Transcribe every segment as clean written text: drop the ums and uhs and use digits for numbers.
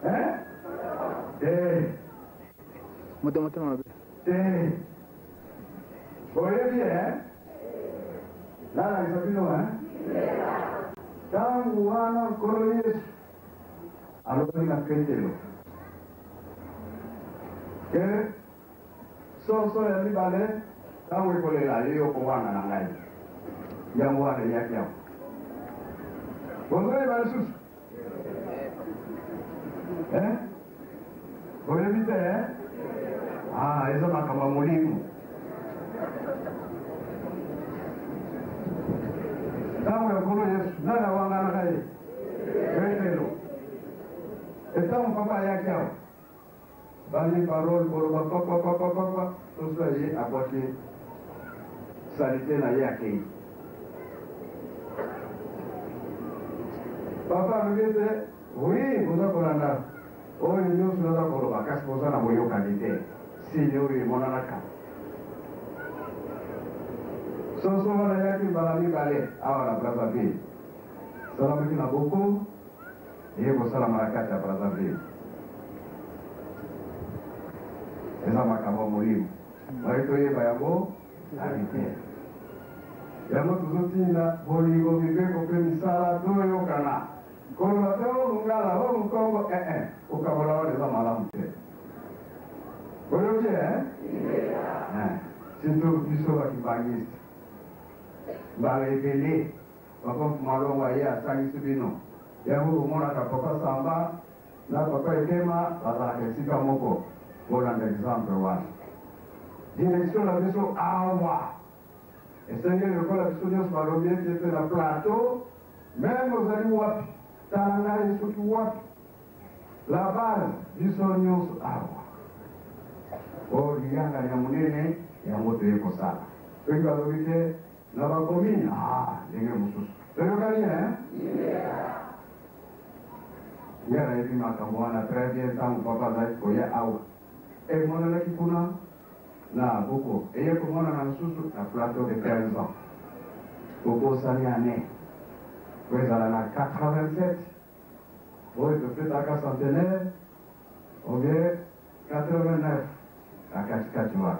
Mutemutima Oye bien, nada, eso vino, tangu wana mkono Yesu alofanya kendelo so ya libale tangu ikolela hiyo kwa wana na ngai ya mwana yake hapo bongo bale susu oye bite hizo makama mulimu tangu ya mkono Yesu nana wangana naye kendelo etamu papa yake hapo bali parole papa tout ça y est apporté salité na yake papa ngete oui vous akolanda oyo nyonso naza koloba kasi boza na boyokani te sini oyo emonanaka soso wana yaki mbala mibale awa na Brazzaville salamaki na boko ye kosalama na kati ya Brazzaville eza makambo molimo oyo toyeba yango ali te yango tozotinda bolingo mibeko mpe misala toyokana koloba te olungala olukongo okabola wana eza malamu te oyoki surtout biso bakibangisi mbala ebele bakompu malongo aye asangisi bino yango omonaka papa Samba na papa Ekema bazalaka esika moko kolanda exemple wana direction na biso awa esengeli lokola biso nyonso balobi ete ete na plateau meme ozali wapi tala ngai soki wapi la base biso nyonso awa o liyanga ya monene yango toye kosala soki balobi te na bakomine ndenge mosusu toyokani nga nayebi makambo wana très bien ntango papa azali koya awa emonanaki kuna na boko eye komonana mosusu na plateau de 15 ans okosali ane po ezala na 87 oyo tofetaka centenaire obie 89 na katikati wana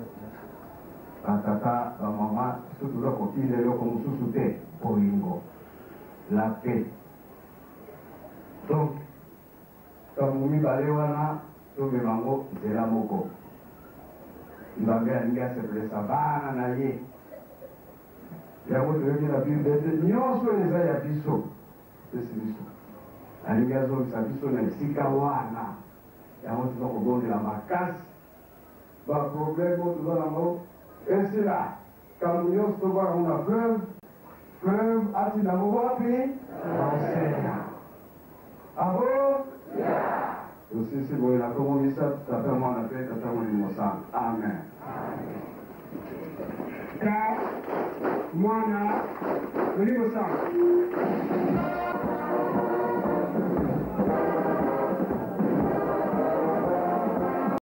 batata bamama biso toza kotinda eloko mosusu te bolingo la paix donc ntango mibale wana tomemango nzela moko nzambe alingi asepelisa bana na ye yango toyoki na bible ete nyonso eza ya biso pesi biso alingi azongisa biso na esika wana yango toza kobondela makasi baprobleme oyo toza nango esila kambo nyonso tobwanango na fleuve atindango wapi osea abo osisi boye na kombo misato tata mwana mpe tata molimo sana amen ta mwana molimo sana